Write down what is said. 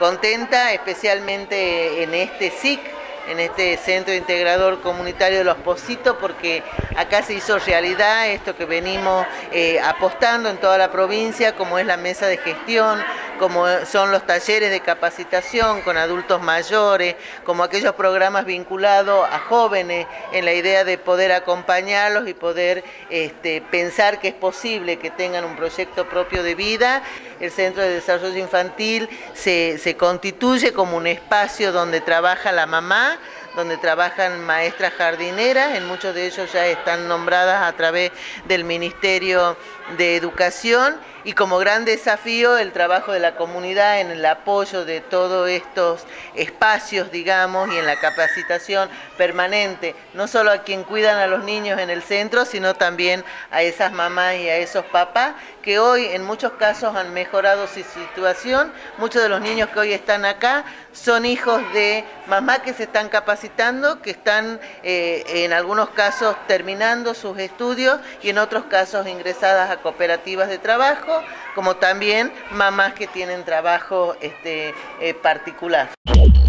contenta, especialmente en este SIC, en este Centro Integrador Comunitario de Los Pocitos, porque acá se hizo realidad esto que venimos apostando en toda la provincia, como es la mesa de gestión, como son los talleres de capacitación con adultos mayores, como aquellos programas vinculados a jóvenes, en la idea de poder acompañarlos y poder pensar que es posible que tengan un proyecto propio de vida. El Centro de Desarrollo Infantil se constituye como un espacio donde trabaja la mamá, donde trabajan maestras jardineras, en muchos de ellos ya están nombradas a través del Ministerio de Educación, y como gran desafío el trabajo de la comunidad en el apoyo de todos estos espacios, digamos, y en la capacitación permanente, no solo a quien cuidan a los niños en el centro, sino también a esas mamás y a esos papás que hoy en muchos casos han mejorado su situación. Muchos de los niños que hoy están acá son hijos de mamás que se están capacitando, que están en algunos casos terminando sus estudios y en otros casos ingresadas a cooperativas de trabajo, como también mamás que tienen trabajo particular.